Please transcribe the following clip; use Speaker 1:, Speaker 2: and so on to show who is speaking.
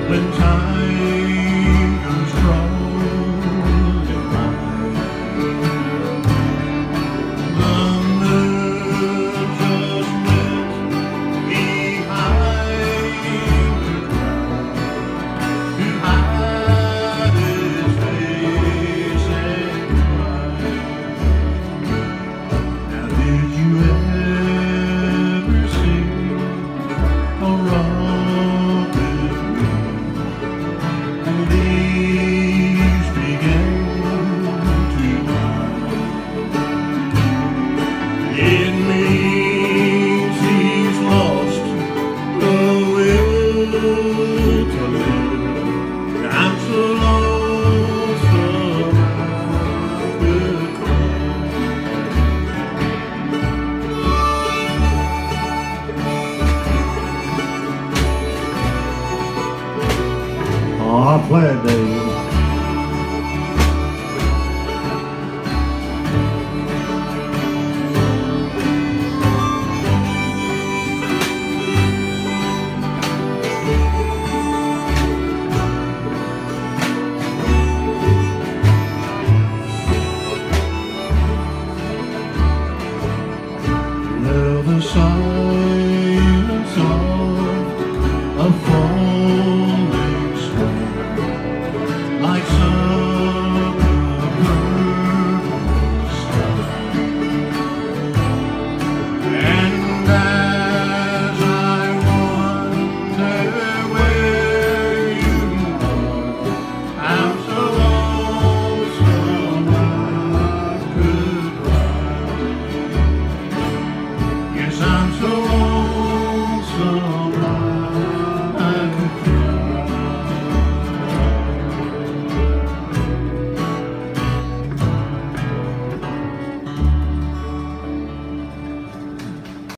Speaker 1: when time goes crawling by. The judgment behind the crowd to hide his face and cry. Now did you ever see a rocket wheel? Leaves began to die. It means he's lost the will to live. I'm so lonesome I could cry. Oh, I played, Dave.